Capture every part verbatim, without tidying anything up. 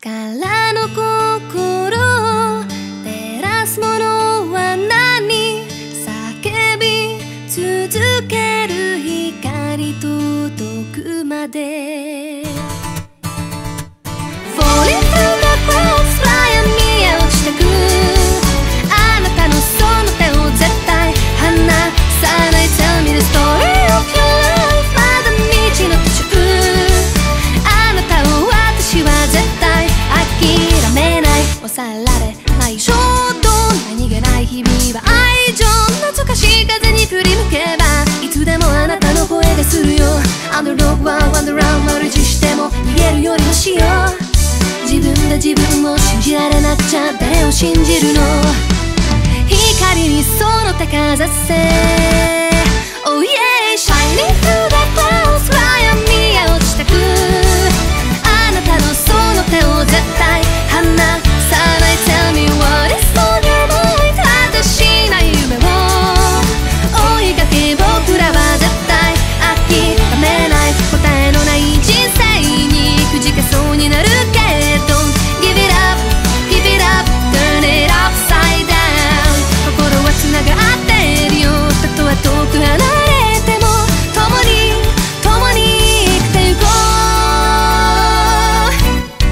からの心を照らすものは何？叫び続ける光届くまで Falling through the clouds fly me 落ちてくあなたのその手を絶対離さない Tell me the story of your life まだ道の途中あなたを私は絶対諦めない抑えられない衝動何気ない日々は愛情懐かしい風に振り向けばいつでもあなたの声がするよ Underdog は Wonderland マルチしても逃げるよりもしよう自分で自分を信じられなくちゃ誰を信じるの光にその手かざせ Oh yeah Shining through the clouds fly on me 落ちてくあなたのその手を絶対離さない Tell me what is on your mind 果てしない夢を追いかけ僕らは絶対諦めない答えのない人生にくじけそうになるけど Give it up, give it up, turn it upside down 心はつながってるよたとえ遠く離れても共に共に生きてゆこう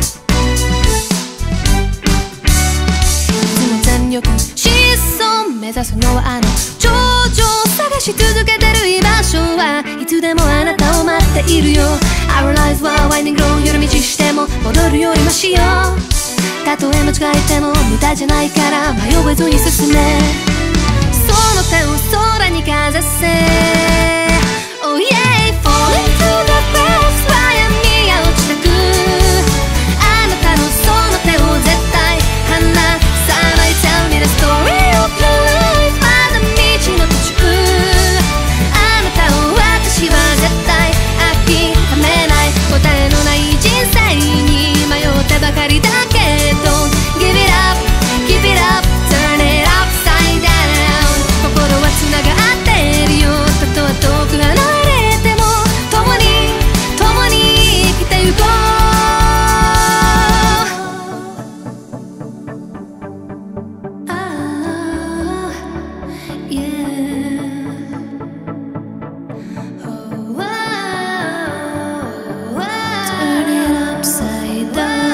いつも全力疾走目指すのはあの頂上探し続けてる居場所はいつでもあなたを待っているよ Our lives は winding road 寄り道しても戻るよりマシよたとえ間違えても無駄じゃないから迷わずに進めその手を空にかざせ Oh yeah Falling through the clouds fly on me 落ちてくあなたのその手を絶対離さない Tell me the story of your life まだ道の途中あなたを私は絶対諦めない答えのない人生に迷ってばかりだけど Give it up, give it up, turn it upside down 心はつながってるよたとえ遠く離れても共に共に生きてゆこうあー yeah oh, oh, oh, turn it upside down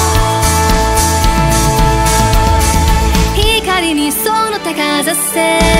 光にその手かざせ